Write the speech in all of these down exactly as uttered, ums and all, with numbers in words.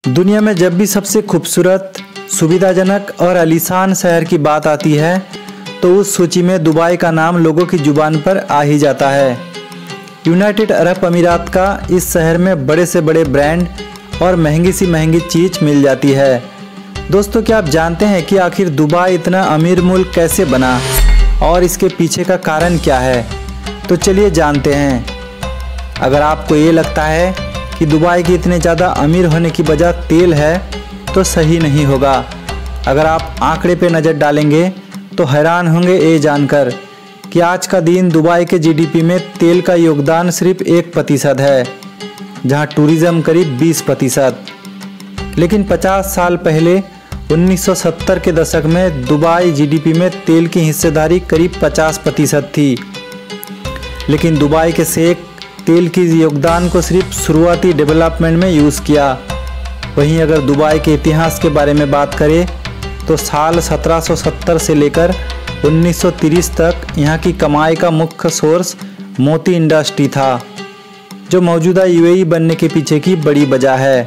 दुनिया में जब भी सबसे खूबसूरत, सुविधाजनक और आलीशान शहर की बात आती है तो उस सूची में दुबई का नाम लोगों की जुबान पर आ ही जाता है। यूनाइटेड अरब अमीरात का इस शहर में बड़े से बड़े ब्रांड और महंगी सी महंगी चीज़ मिल जाती है। दोस्तों, क्या आप जानते हैं कि आखिर दुबई इतना अमीर मुल्क कैसे बना और इसके पीछे का कारण क्या है? तो चलिए जानते हैं। अगर आपको ये लगता है कि दुबई के इतने ज़्यादा अमीर होने की वजह तेल है तो सही नहीं होगा। अगर आप आंकड़े पे नज़र डालेंगे तो हैरान होंगे ये जानकर कि आज का दिन दुबई के जीडीपी में तेल का योगदान सिर्फ एक प्रतिशत है, जहां टूरिज़्म करीब बीस प्रतिशत। लेकिन पचास साल पहले उन्नीस सौ सत्तर के दशक में दुबई जीडीपी में तेल की हिस्सेदारी करीब पचास प्रतिशत थी। लेकिन दुबई के शेख तेल की योगदान को सिर्फ शुरुआती डेवलपमेंट में यूज़ किया। वहीं अगर दुबई के इतिहास के बारे में बात करें तो साल सत्रह सौ सत्तर से लेकर उन्नीस सौ तीस तक यहाँ की कमाई का मुख्य सोर्स मोती इंडस्ट्री था, जो मौजूदा यूएई बनने के पीछे की बड़ी वजह है।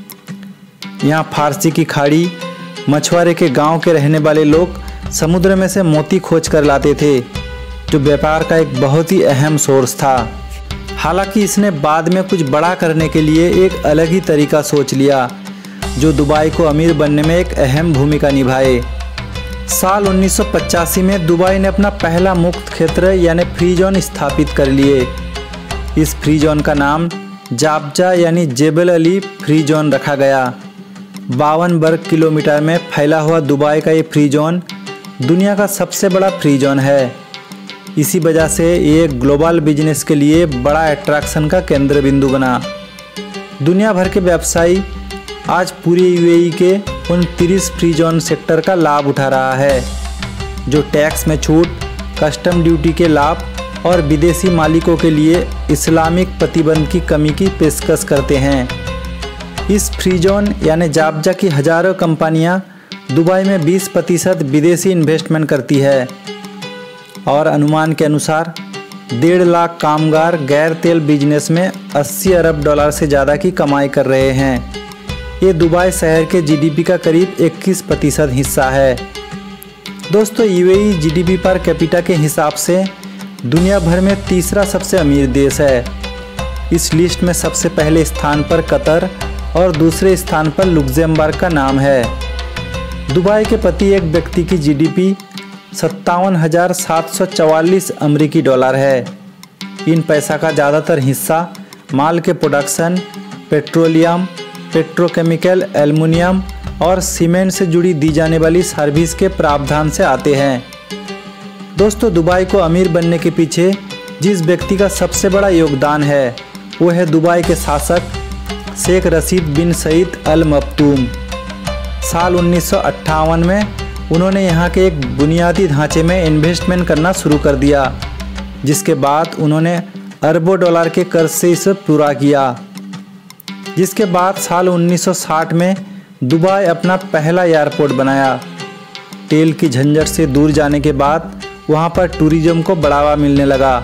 यहाँ फारसी की खाड़ी, मछुआरे के गांव के रहने वाले लोग समुद्र में से मोती खोज कर लाते थे, जो व्यापार का एक बहुत ही अहम सोर्स था। हालांकि इसने बाद में कुछ बड़ा करने के लिए एक अलग ही तरीका सोच लिया, जो दुबई को अमीर बनने में एक अहम भूमिका निभाए। साल उन्नीस सौ पचासी में दुबई ने अपना पहला मुक्त क्षेत्र यानी फ्री जोन स्थापित कर लिए। इस फ्री जोन का नाम जाब्जा यानी जेबल अली फ्री जोन रखा गया। बावन वर्ग किलोमीटर में फैला हुआ दुबई का ये फ्री जोन दुनिया का सबसे बड़ा फ्री जोन है। इसी वजह से ये ग्लोबल बिजनेस के लिए बड़ा अट्रैक्शन का केंद्र बिंदु बना। दुनिया भर के व्यवसायी आज पूरे यूएई के उन तीस फ्री जोन सेक्टर का लाभ उठा रहा है, जो टैक्स में छूट, कस्टम ड्यूटी के लाभ और विदेशी मालिकों के लिए इस्लामिक प्रतिबंध की कमी की पेशकश करते हैं। इस फ्री जोन यानी जाब्जा की हजारों कंपनियां दुबई में बीस प्रतिशत विदेशी इन्वेस्टमेंट करती है और अनुमान के अनुसार डेढ़ लाख कामगार गैर तेल बिजनेस में अस्सी अरब डॉलर से ज़्यादा की कमाई कर रहे हैं। ये दुबई शहर के जीडीपी का करीब इक्कीस प्रतिशत हिस्सा है। दोस्तों, यूएई जीडीपी पर कैपिटा के हिसाब से दुनिया भर में तीसरा सबसे अमीर देश है। इस लिस्ट में सबसे पहले स्थान पर कतर और दूसरे स्थान पर लुक्सेमबर्ग का नाम है। दुबई के प्रति एक व्यक्ति की जीडीपी सत्तावन हज़ार सात सौ चवालीस अमरीकी डॉलर है। इन पैसा का ज़्यादातर हिस्सा माल के प्रोडक्शन, पेट्रोलियम, पेट्रोकेमिकल, एल्युमिनियम और सीमेंट से जुड़ी दी जाने वाली सर्विस के प्रावधान से आते हैं। दोस्तों, दुबई को अमीर बनने के पीछे जिस व्यक्ति का सबसे बड़ा योगदान है वो है दुबई के शासक शेख रशीद बिन सईद अल मक्तूम। साल उन्नीस सौ अट्ठावन में उन्होंने यहाँ के एक बुनियादी ढांचे में इन्वेस्टमेंट करना शुरू कर दिया, जिसके बाद उन्होंने अरबों डॉलर के कर्ज से इसे पूरा किया। जिसके बाद साल उन्नीस सौ साठ में दुबई अपना पहला एयरपोर्ट बनाया। तेल की झंझट से दूर जाने के बाद वहाँ पर टूरिज्म को बढ़ावा मिलने लगा।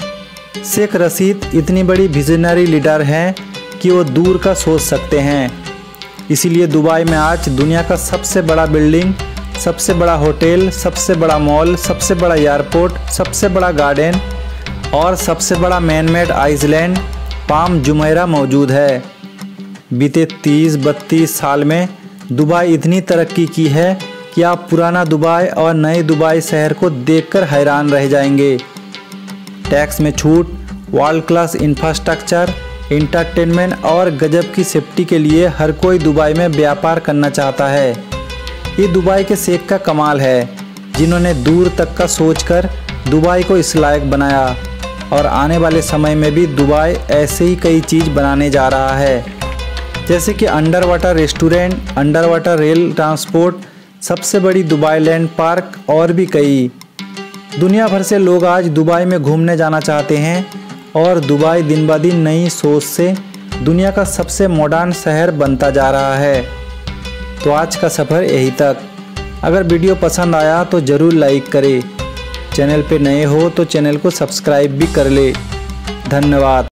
शेख रशीद इतनी बड़ी विजनरी लीडर हैं कि वो दूर का सोच सकते हैं। इसीलिए दुबई में आज दुनिया का सबसे बड़ा बिल्डिंग, सबसे बड़ा होटल, सबसे बड़ा मॉल, सबसे बड़ा एयरपोर्ट, सबसे बड़ा गार्डन और सबसे बड़ा मैनमेड आइसलैंड पाम जुमैरा मौजूद है। बीते तीस बत्तीस साल में दुबई इतनी तरक्की की है कि आप पुराना दुबई और नए दुबई शहर को देखकर हैरान रह जाएंगे। टैक्स में छूट, वर्ल्ड क्लास इंफ्रास्ट्रक्चर, इंटरटेनमेंट और गजब की सेफ्टी के लिए हर कोई दुबई में व्यापार करना चाहता है। ये दुबई के शेख का कमाल है, जिन्होंने दूर तक का सोचकर दुबई को इस लायक बनाया और आने वाले समय में भी दुबई ऐसे ही कई चीज़ बनाने जा रहा है, जैसे कि under water restaurant, under water rail transport, सबसे बड़ी दुबई लैंड पार्क और भी कई। दुनिया भर से लोग आज दुबई में घूमने जाना चाहते हैं और दुबई दिन ब दिन नई सोच से दुनिया का सबसे मॉडर्न शहर बनता जा रहा है। तो आज का सफ़र यहीं तक। अगर वीडियो पसंद आया तो ज़रूर लाइक करें। चैनल पे नए हो तो चैनल को सब्सक्राइब भी कर ले। धन्यवाद।